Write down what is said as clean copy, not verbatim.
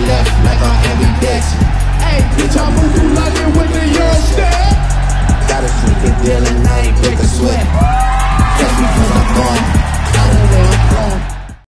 left like I'm ambidextrous. Hey, bitch, I move through London with the Euro step. Got a freaking deal and I ain't break a sweat. Just because I'm gone.